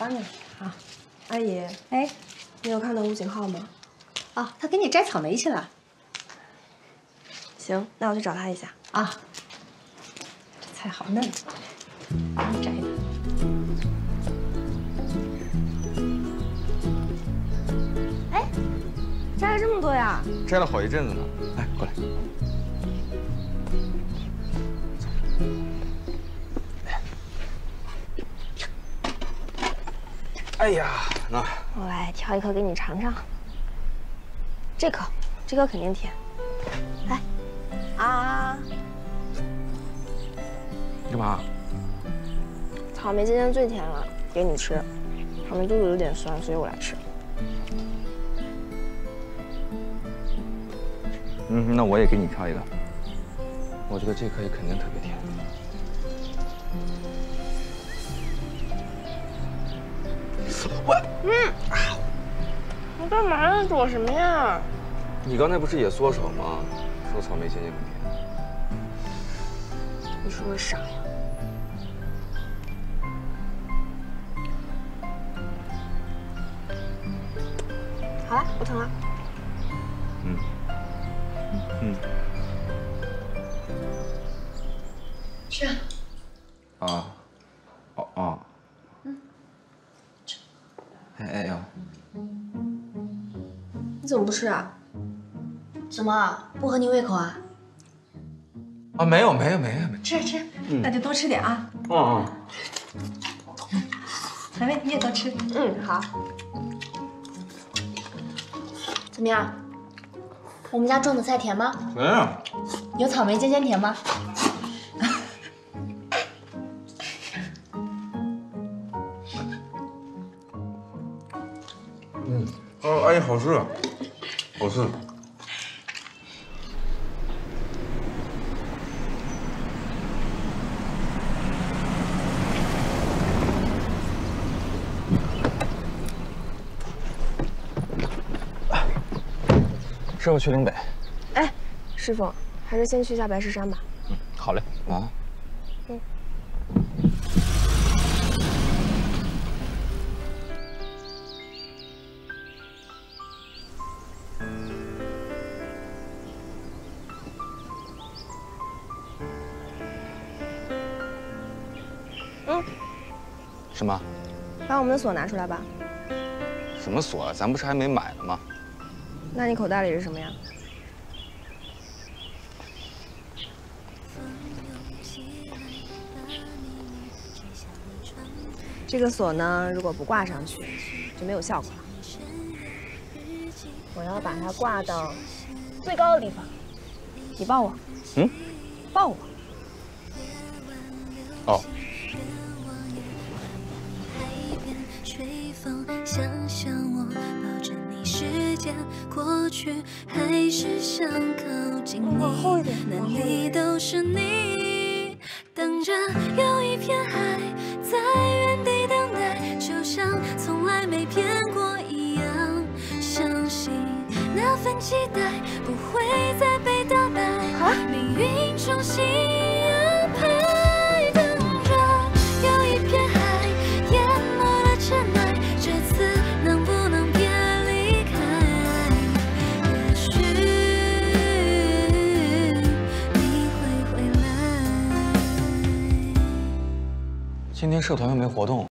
帮你。 好，阿姨， 哎， 你有看到吴景浩吗？ 啊，他给你摘草莓去了。 行，那我去找他一下。 啊，这菜好嫩，刚摘的。 哎，摘了这么多呀？ 摘了好一阵子呢。来，过来。 哎呀，那我来挑一颗给你尝尝。这颗肯定甜。来，啊！ 你干嘛？ 草莓今天最甜了，给你吃。草莓肚子有点酸，所以我来吃。 嗯，那我也给你挑一个。我觉得这颗也肯定特别甜。 你干嘛呀？躲什么呀？ 你刚才不是也缩手吗？说草莓咸咸很甜。 你是不是傻呀？好了，不疼了。 嗯。 吃啊。 啊。哦哦。吃。哎呦。 你怎么不吃啊？ 怎么不合你胃口啊？ 啊，没有。 吃，那就多吃点啊。小薇，你也多吃。 好。 怎么样？我们家种的菜甜吗？ 没有。 有草莓尖尖甜吗？ 阿姨好吃，好吃。师傅去岭北。 哎，师傅，还是先去一下白石山吧。 好嘞。啊。什么？ 把我们的锁拿出来吧。 什么锁啊？咱不是还没买呢吗？ 那你口袋里是什么呀？这个锁呢，如果不挂上去，就没有效果了。我要把它挂到最高的地方。你抱我。抱我。 哦。 想象我抱着你，时间过去，还是想靠近你，哪里都是你，等着有一片海在原地等待，就像从来没变过一样，相信那份期待不会再被打败，命运重新安排。 今天社团又没活动，